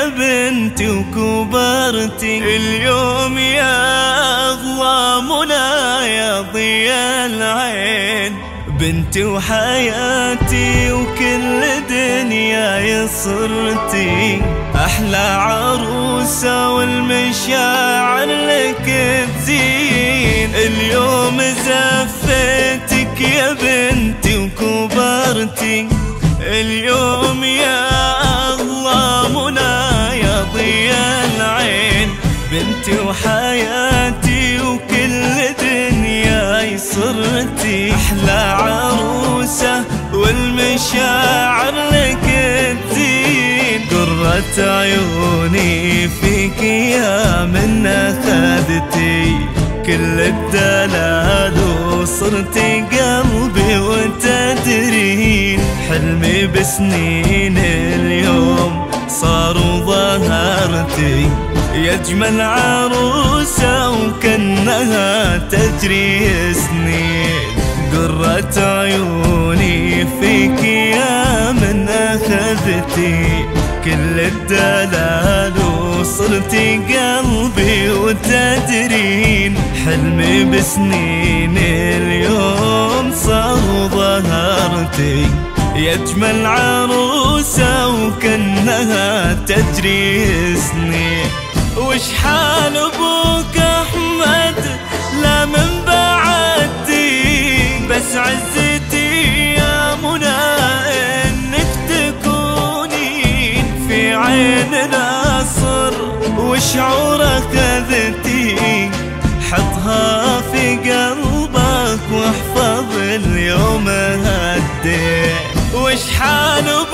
يا بنتي وكبرتي، اليوم يا أغلى منى يا ضيا العين، بنتي وحياتي وكل دنياي صرتي، أحلى عروسة والمشاعر لك تزين، اليوم زفتك يا بنتي وكبرتي، اليوم يا أغلى منى يا ضيا العين، بنتي وحياتي وكل دنياي صرتي، أحلى عروسة والمشاعر لك تزين، قرة عيوني فيك يا من أخذتي كل الدلال وصرتي قلبي وتدرين، حلمي بسنين اليوم صار وظهرتي، يا أجمل عروسة وكأنها تجري سنين، قرة عيوني فيك يا من أخذتي كل الدلال وصرتي قلبي وتدرين، حلمي بسنين اليوم صار ظهرتي، يا أجمل عروسة وكأنها تجري سنين، وش حال أبوك أحمد لا من بعدتي، بس عزتي يا منى إنك تكونين في عين ناصر، وشعور أخذتي حطها في قلبك واحفظ اليوم هالدين، وش حال